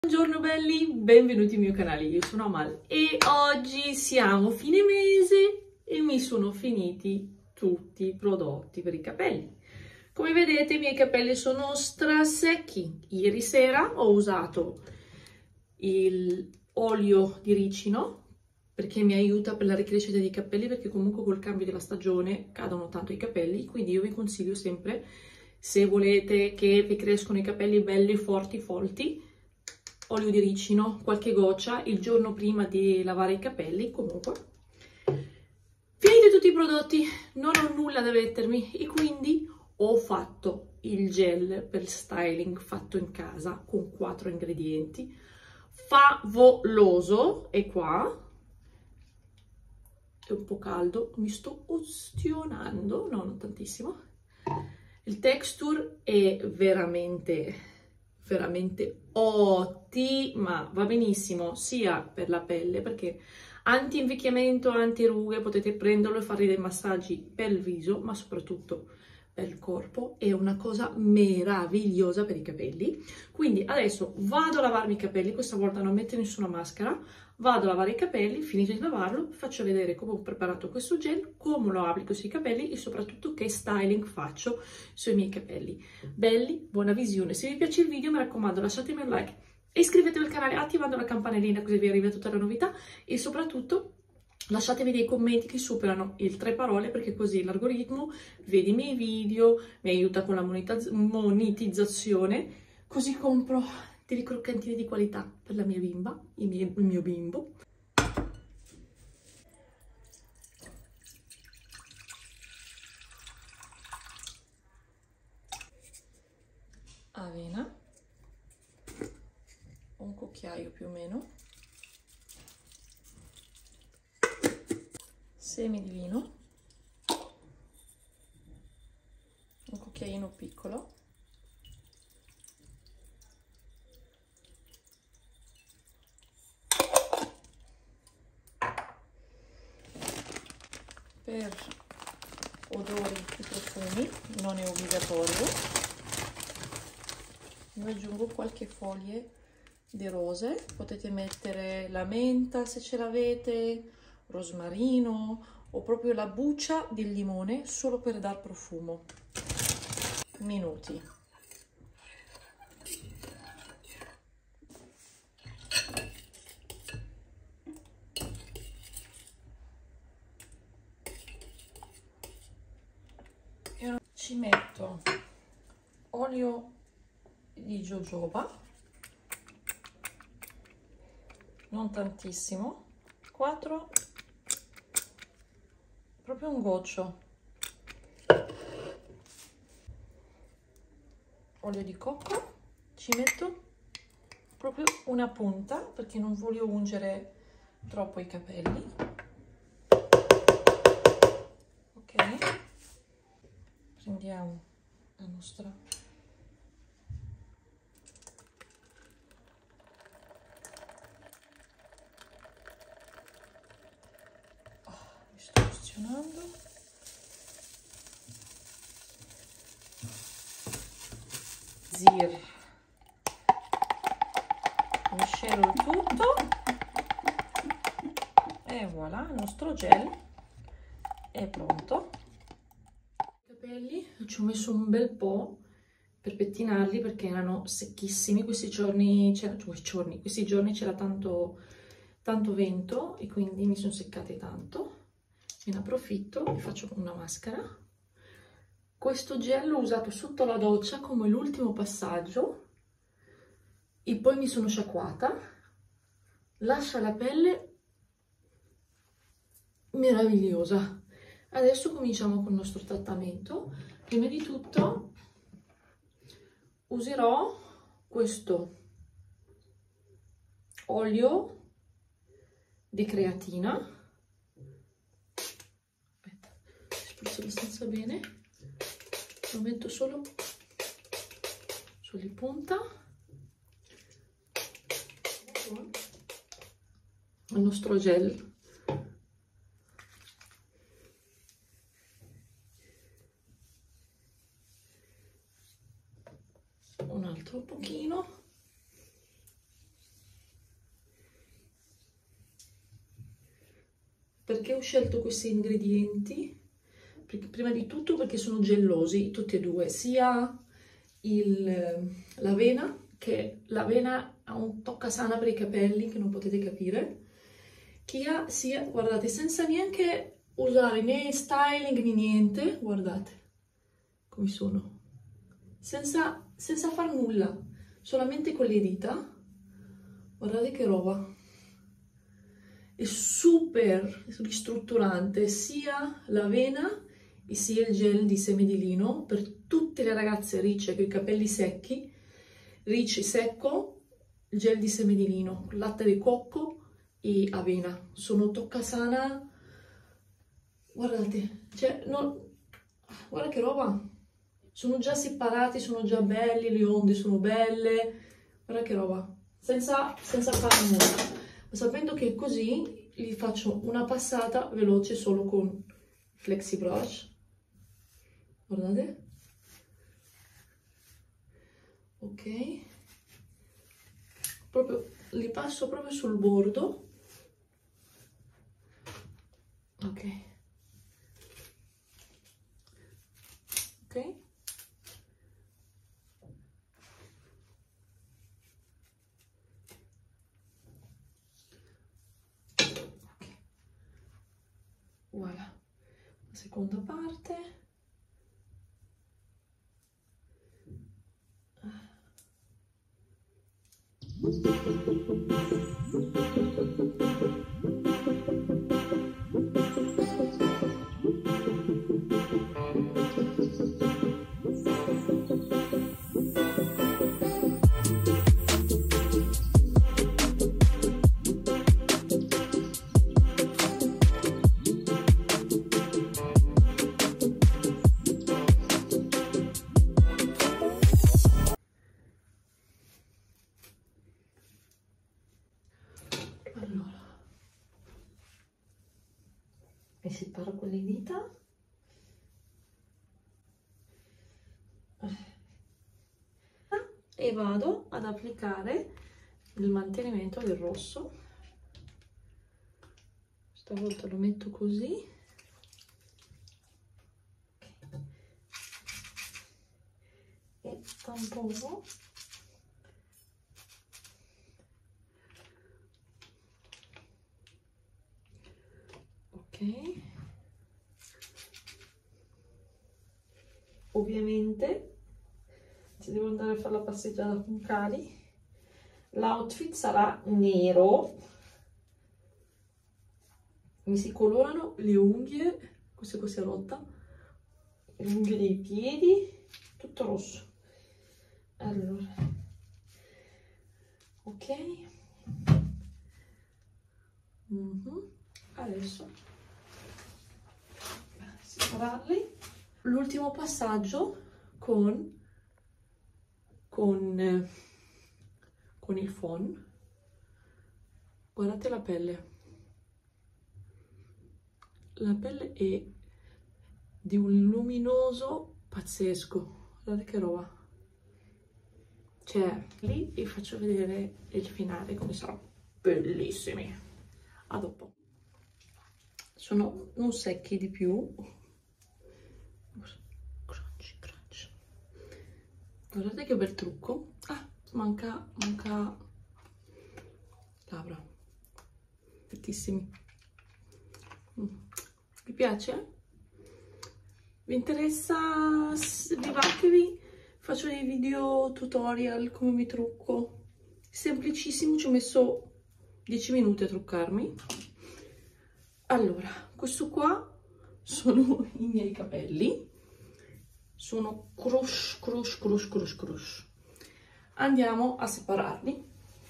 Buongiorno belli, benvenuti al mio canale, io sono Amal e oggi siamo fine mese e mi sono finiti tutti i prodotti per i capelli. Come vedete i miei capelli sono strasecchi. Ieri sera ho usato l'olio di ricino perché mi aiuta per la ricrescita dei capelli, perché comunque col cambio della stagione cadono tanto i capelli, quindi io vi consiglio sempre, se volete che vi crescono i capelli belli forti folti, olio di ricino, qualche goccia il giorno prima di lavare i capelli. Comunque finiti tutti i prodotti, non ho nulla da mettermi e quindi ho fatto il gel per styling fatto in casa con 4 ingredienti, favoloso. E qua è un po' caldo, mi sto ustionando, no, non tantissimo. Il texture è veramente ottima, va benissimo sia per la pelle, perché anti-invecchiamento, anti-rughe, potete prenderlo e fare dei massaggi per il viso, ma soprattutto per il corpo. È una cosa meravigliosa per i capelli. Quindi adesso vado a lavarmi i capelli, questa volta non metto nessuna maschera, vado a lavare i capelli, finito di lavarlo, faccio vedere come ho preparato questo gel, come lo applico sui capelli e soprattutto che styling faccio sui miei capelli. Belli, buona visione. Se vi piace il video mi raccomando lasciatemi un like e iscrivetevi al canale attivando la campanellina così vi arriva tutta la novità, e soprattutto lasciatemi dei commenti che superano il 3 parole, perché così l'algoritmo vede i miei video, mi aiuta con la monetizzazione, così compro delle croccantine di qualità per la mia bimba, il mio bimbo. Avena, un cucchiaio più o meno, semi di vino, un cucchiaino piccolo, per odori e profumi non è obbligatorio. Io aggiungo qualche foglie di rose, potete mettere la menta se ce l'avete, rosmarino o proprio la buccia del limone solo per dar profumo. Minuti. Ci metto olio di jojoba, non tantissimo, 4, proprio un goccio, olio di cocco, ci metto proprio una punta perché non voglio ungere troppo i capelli. Ok, prendiamo la nostra zir, miscelo il tutto e voilà, il nostro gel è pronto. I capelli ci ho messo un bel po' per pettinarli perché erano secchissimi. Questi giorni c'era tanto vento e quindi mi sono seccati tanto. Me ne approfitto e faccio una maschera. Questo gel l'ho usato sotto la doccia come l'ultimo passaggio e poi mi sono sciacquata. Lascia la pelle meravigliosa. Adesso cominciamo con il nostro trattamento. Prima di tutto userò questo olio di creatina. Aspetta, sprizzo abbastanza bene. Lo metto solo sulle punta. Il nostro gel. Un altro pochino. Perché ho scelto questi ingredienti? Prima di tutto perché sono gellosi tutti e due, sia l'avena, che l'avena ha un toccasana per i capelli che non potete capire, sia, guardate, senza neanche usare né styling né niente, guardate come sono, senza far nulla, solamente con le dita, guardate che roba. È super ristrutturante sia l'avena e sia il gel di semi di lino per tutte le ragazze ricce con i capelli secchi, ricci secco, il gel di semi di lino, latte di cocco e avena. Sono toccasana, guardate, cioè, guarda che roba, sono già separati, sono già belli, le onde sono belle, guarda che roba, senza fare nulla. Sapendo che così gli faccio una passata veloce solo con Flexi Brush, guardate, ok, proprio li passo proprio sul bordo, ok, ok. Voilà, la seconda parte. Allora, mi separo con le dita. E vado ad applicare il mantenimento del rosso. Stavolta lo metto così. E tampono. Ok. Ovviamente se devo andare a fare la passeggiata con Cali, l'outfit sarà nero. Mi si colorano le unghie, questa qua si è rotta, le unghie dei piedi, tutto rosso. Allora, ok. Adesso separarli. L'ultimo passaggio con il phon. Guardate la pelle è di un luminoso pazzesco, guardate che roba, cioè lì vi faccio vedere il finale come sarà bellissimi. A dopo. Sono non secchi di più, crunch crunch, guardate che bel trucco. Ah, manca labbra, bellissimi. Vi piace? Vi interessa? Iscrivetevi, faccio dei video tutorial come mi trucco, semplicissimo, ci ho messo 10 minuti a truccarmi. Allora, questo qua sono i miei capelli, sono crush crush crush crush crush. Andiamo a separarli.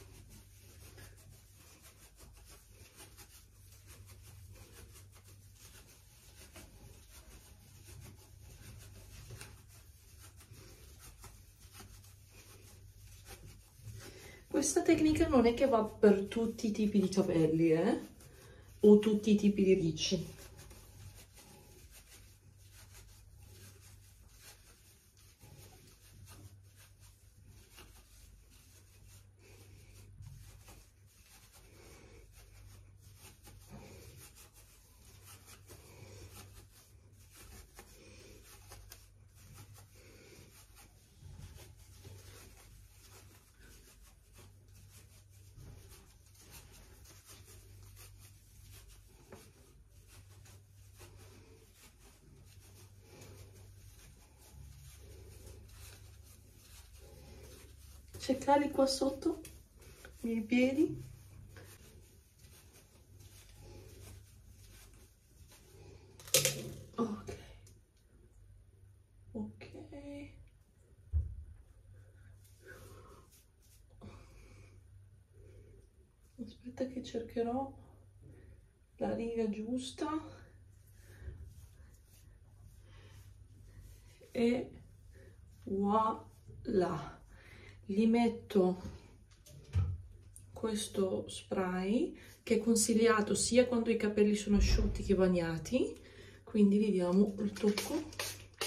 Questa tecnica non è che va per tutti i tipi di capelli, o tutti i tipi di ricci. cercare qua sotto i miei piedi. Ok, ok. Aspetta che cercherò la riga giusta e voilà, gli metto questo spray che è consigliato sia quando i capelli sono asciutti che bagnati, quindi gli diamo il tocco.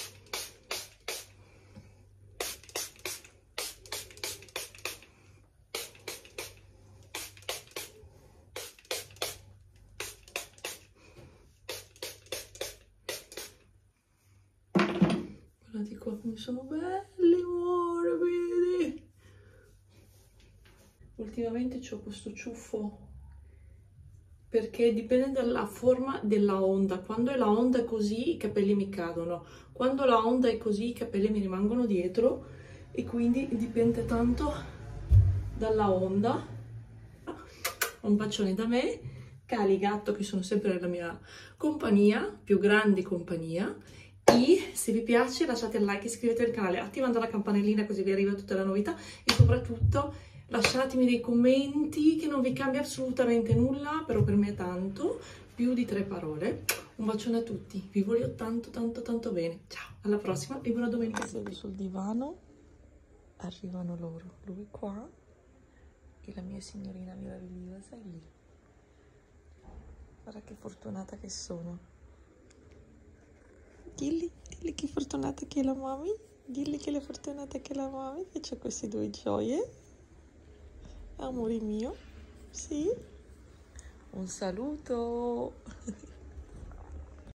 Guardate qua come sono belli, morbidi. Ultimamente ho questo ciuffo perché dipende dalla forma della onda. Quando è la onda così i capelli mi cadono, quando la onda è così i capelli mi rimangono dietro e quindi dipende tanto dalla onda. Un bacione da me, cari gatto che sono sempre nella mia compagnia, più grande compagnia. E se vi piace lasciate il like, iscrivetevi al canale attivando la campanellina così vi arriva tutta la novità e soprattutto lasciatemi dei commenti che non vi cambia assolutamente nulla, però per me è tanto, più di 3 parole. Un bacione a tutti, vi voglio tanto tanto tanto bene. Ciao, alla prossima e buona domenica. Sedo sul divano, arrivano loro, lui qua e la mia signorina meravigliosa è lì. Guarda che fortunata che sono. Dilli che fortunata che è la mami. Dilli che è fortunata che è la mami, che c'ha queste due gioie. Amore mio, sì? Un saluto.